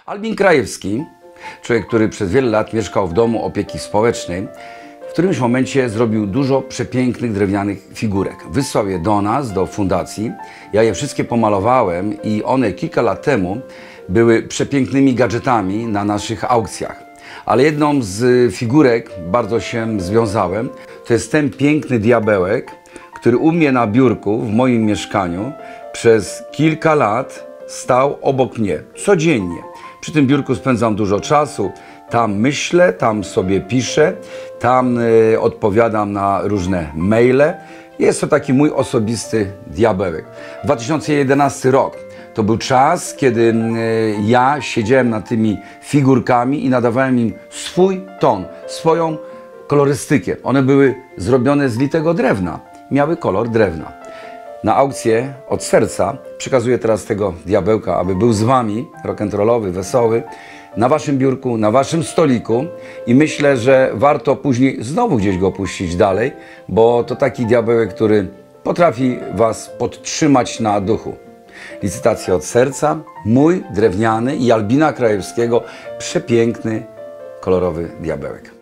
Albin Krajewski, człowiek, który przez wiele lat mieszkał w domu opieki społecznej, w którymś momencie zrobił dużo przepięknych drewnianych figurek. Wysłał je do nas, do fundacji. Ja je wszystkie pomalowałem i one kilka lat temu były przepięknymi gadżetami na naszych aukcjach. Ale jedną z figurek bardzo się związałem. To jest ten piękny diabełek, który u mnie na biurku w moim mieszkaniu przez kilka lat stał obok mnie codziennie. Przy tym biurku spędzam dużo czasu, tam myślę, tam sobie piszę, tam odpowiadam na różne maile. Jest to taki mój osobisty diabełek. 2011 rok to był czas, kiedy ja siedziałem nad tymi figurkami i nadawałem im swój ton, swoją kolorystykę. One były zrobione z litego drewna, miały kolor drewna. Na aukcję od serca przekazuję teraz tego diabełka, aby był z wami, rock'n'rollowy, wesoły, na waszym biurku, na waszym stoliku i myślę, że warto później znowu gdzieś go puścić dalej, bo to taki diabełek, który potrafi was podtrzymać na duchu. Licytacja od serca, mój drewniany i Albina Krajewskiego przepiękny, kolorowy diabełek.